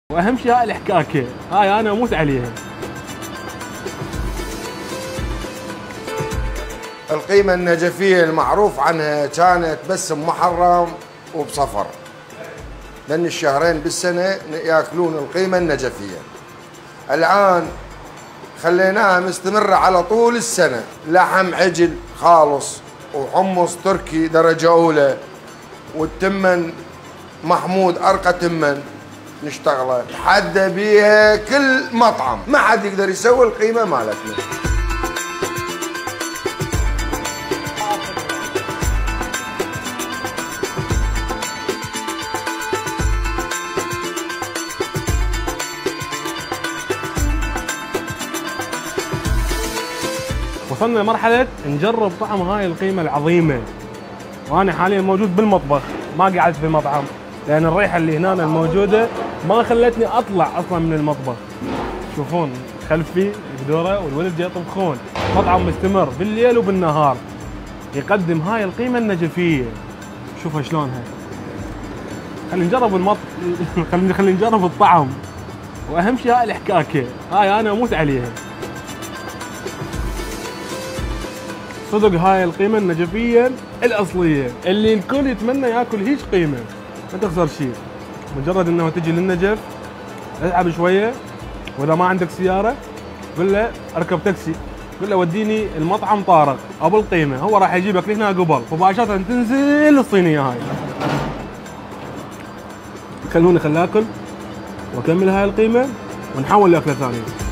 واهم شيء هاي الحكاكه، هاي انا اموت عليها. القيمة النجفية المعروف عنها كانت بس بمحرم وبصفر، لأن الشهرين بالسنة ياكلون القيمة النجفية. الآن خليناها مستمرة على طول السنة، لحم عجل خالص وحمص تركي درجة أولى والتمن محمود أرقى تمن نشتغله، تحدى بيها كل مطعم، ما حد يقدر يسوي القيمة مالتنا. وصلنا لمرحلة نجرب طعم هاي القيمة العظيمة، وأنا حاليا موجود بالمطبخ، ما قعدت في المطعم لأن الريحة اللي هنا الموجودة ما خلتني أطلع أصلا من المطبخ. تشوفون خلفي القدورة والولد يطبخون، مطعم مستمر بالليل وبالنهار يقدم هاي القيمة النجفية. شوفها شلونها، خلينا نجرب خلينا نجرب الطعم، وأهم شيء هاي الحكاكة، هاي أنا أموت عليها. صدق هاي القيمة النجفية الأصلية اللي الكل يتمنى ياكل هيج قيمة، ما تخسر شيء. مجرد انه تجي للنجف اتعب شوية، واذا ما عندك سيارة قل له اركب تاكسي، قل له وديني المطعم طارق ابو القيمة، هو راح يجيبك لهنا قبل مباشرة تنزل الصينية هاي. خلوني اكل واكمل هاي القيمة ونحول لاكلة ثانية.